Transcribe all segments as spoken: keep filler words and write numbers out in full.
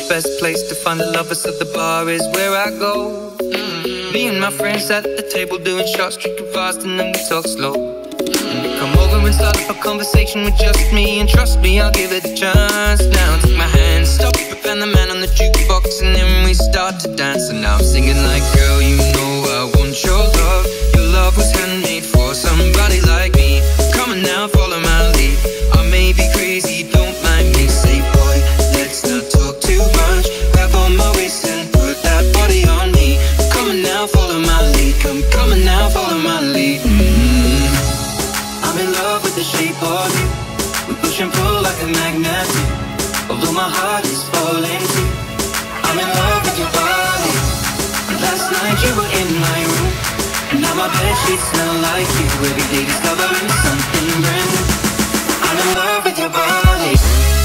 best place to find the lovers, so the bar is where I go. mm. Me and my friends at the table doing shots, drinking fast, and then we talk slow. And you come over and start up a conversation with just me, and trust me, I'll give it a chance. Now take my hand, stop it, and the man on the jukebox, and then we start to dance. And now I'm singing like, girl, you know I want your love. Your love was handmade for somebody like me. Come on now, follow my lead. I may be crazy, don't mind me. Say, boy, let's not talk too much. Grab on my waist and put that body on me. Come on now, follow my lead. Come, come on now, follow my lead. mm. I'm in love with the shape of you. We push and pull like a magnet do. Although my heart is falling too. I'm in love with your body. Last night you were in my room, and now my bedsheets smell like you. Every day discovering something brand new. I'm in love with your body.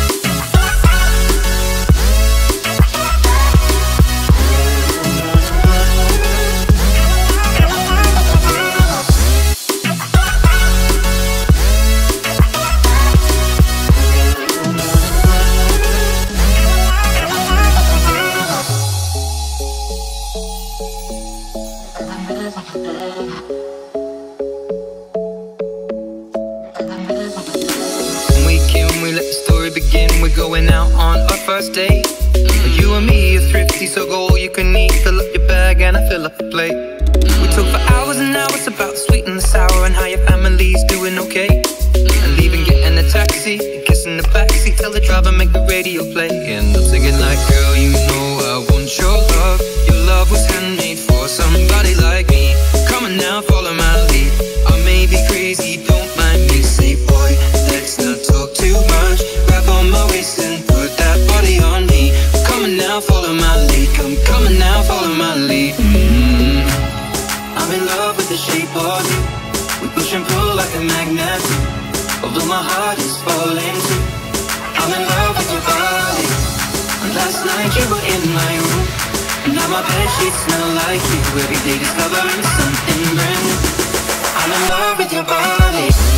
Going out on our first date. You and me are thrifty, so go all you can eat. Fill up your bag and I fill up the plate. We talk for hours and hours about the sweet and the sour, and how your family's doing okay. And leaving, getting a taxi, and kissing the backseat. Tell the driver, make the radio play. And I'm singing like, girl, you know I want your love. Your love was handmade for somebody like me. Come on now, follow my lead. I may be crazy, don't mind me. Say, boy, let's not talk too much. Grab on my waist and put that body on me. Come on now, follow my lead. Come, come on now, follow my lead. mm. I'm in love with the shape of you. We push and pull like a magnet do. Although my heart is falling too. I'm in love with your body. Last night you were in my room, and now my bedsheets smell like you. Every day discovering something brand new. I'm in love with your body.